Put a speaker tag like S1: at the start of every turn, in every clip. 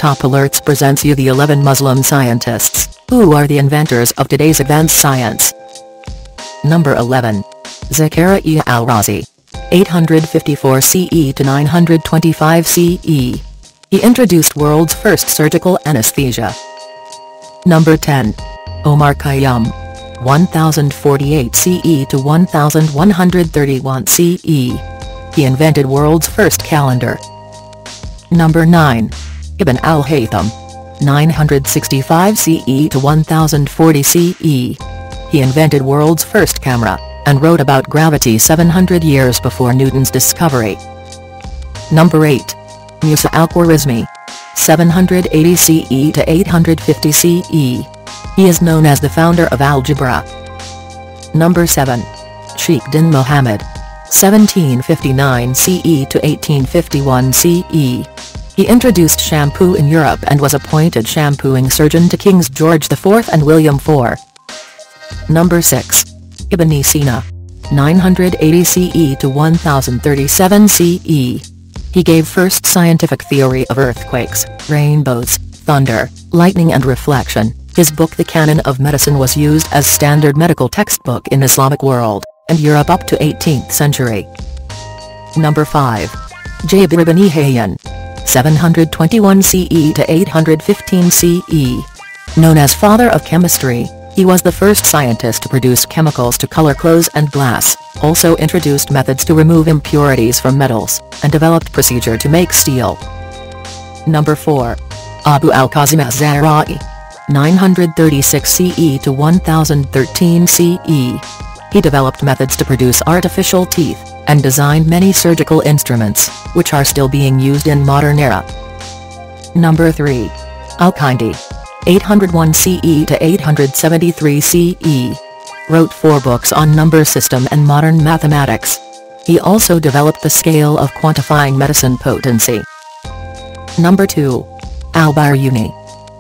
S1: TopAlertz presents you the 11 Muslim scientists, who are the inventors of today's advanced science. Number 11. Zakariyya al-Razi. 854 CE to 925 CE. He introduced world's first surgical anesthesia. Number 10. Omar Khayyam. 1048 CE to 1131 CE. He invented world's first calendar. Number 9. Ibn al-Haytham. 965 CE to 1040 CE. He invented world's first camera, and wrote about gravity 700 years before Newton's discovery. Number 8. Musa al-Khwarizmi. 780 CE to 850 CE. He is known as the founder of algebra. Number 7. Sheikh Din Muhammad. 1759 CE to 1851 CE. He introduced shampoo in Europe and was appointed shampooing surgeon to Kings George IV and William IV. Number 6. Ibn-e-Sina. 980 CE to 1037 CE. He gave first scientific theory of earthquakes, rainbows, thunder, lightning and reflection. His book The Canon of Medicine was used as standard medical textbook in Islamic world and Europe up to 18th century. Number 5. Jabir ibn-e-Hayyan. 721 CE to 815 CE. Known as father of chemistry, he was the first scientist to produce chemicals to color clothes and glass, also introduced methods to remove impurities from metals, and developed procedure to make steel. Number 4. Abu al-Qasim az-Zahrawi. 936 CE to 1013 CE. He developed methods to produce artificial teeth, and designed many surgical instruments, which are still being used in modern era. Number 3. Al-Kindi. 801 CE to 873 CE. Wrote 4 books on number system and modern mathematics. He also developed the scale of quantifying medicine potency. Number 2. Al-Biruni.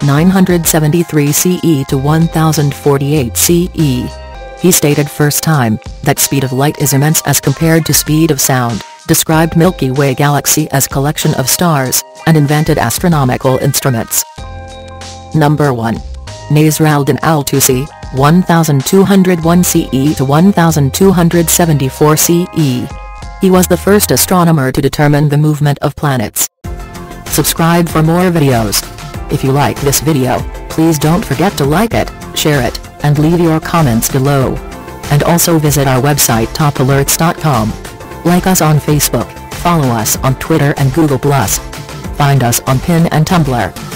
S1: 973 CE to 1048 CE. He stated first time, that speed of light is immense as compared to speed of sound, described Milky Way galaxy as collection of stars, and invented astronomical instruments. Number 1. Nasir-al-Din al-Tusi. 1201 CE to 1274 CE. He was the first astronomer to determine the movement of planets. Subscribe for more videos. If you like this video, please don't forget to like it, share it, and leave your comments below. And also visit our website TopAlertz.com. Like us on Facebook, follow us on Twitter and Google+. Find us on Pin and Tumblr.